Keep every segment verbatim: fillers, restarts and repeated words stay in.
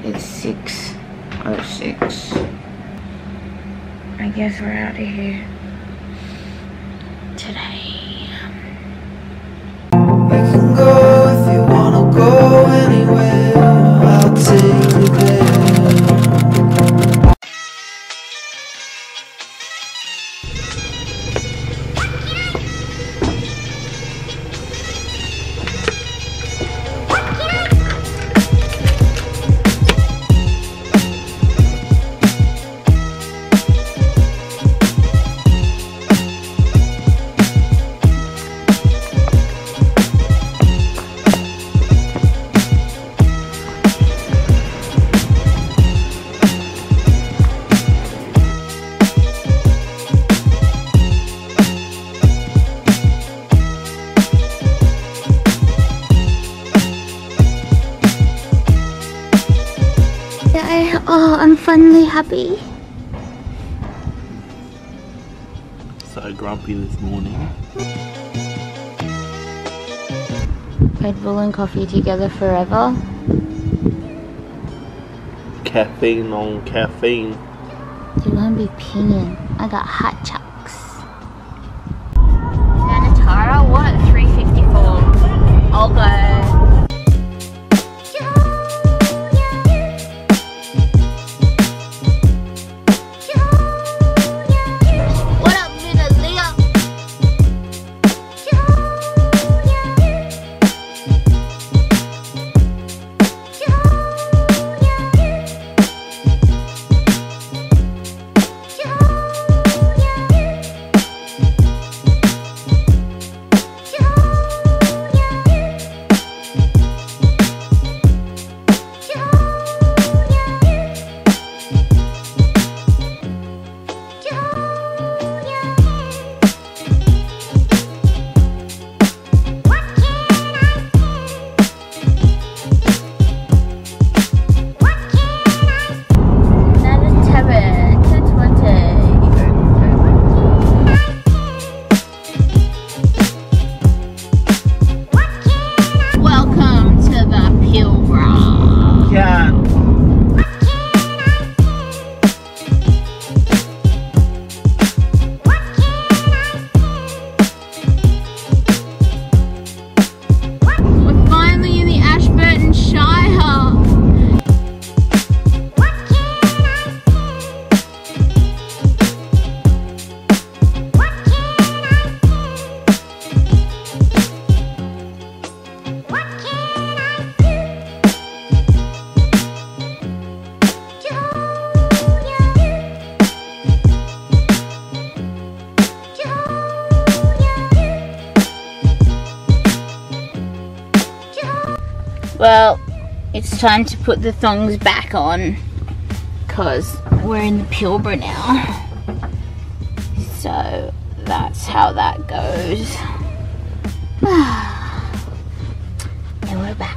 It's six oh six. I guess we're out of here today. You can go if you wanna go anywhere. I'll take you there. Oh, I'm finally happy. So grumpy this morning. Red Bull and coffee together forever. Caffeine on caffeine. You're gonna be peeing. I got hot chucks. Manatara, what? three fifty-four. I'll go. Well, it's time to put the thongs back on because we're in the Pilbara now. So that's how that goes. And we're back.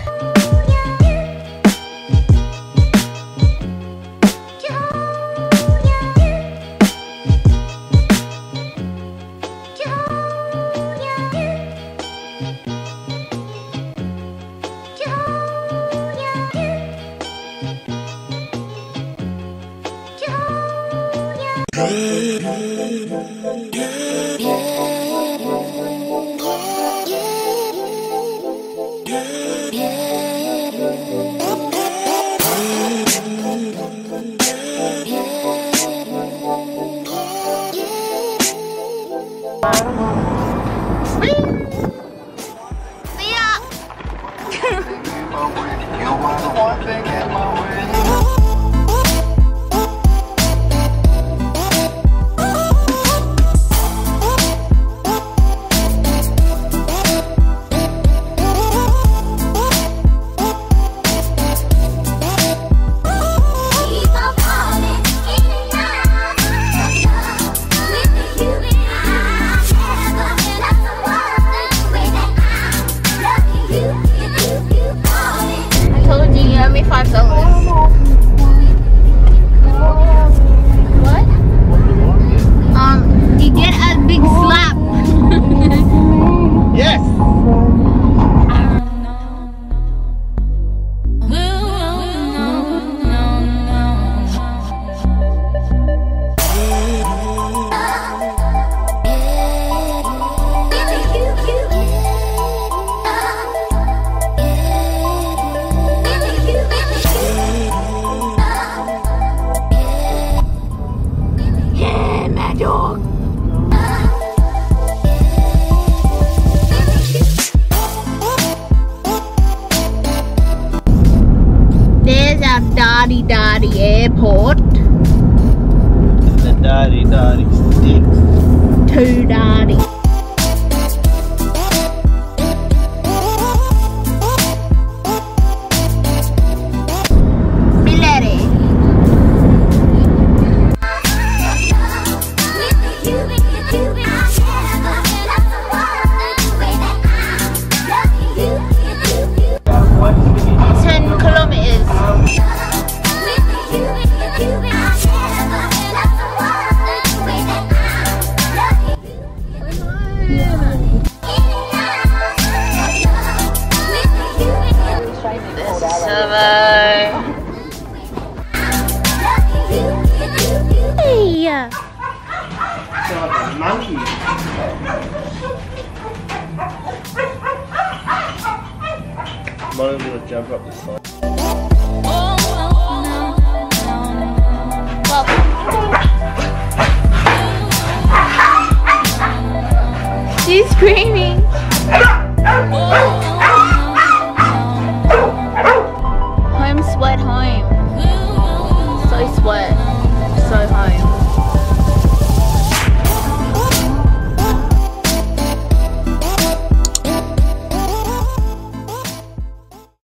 Five dollars. What? Um, you get a big slap. Yes. No, no, no. Darty Darty Airport. The Darty Darty sticks. Too darty. ten kilometers. Hey. Monkey. Mine's gonna jump up the side. She's screaming.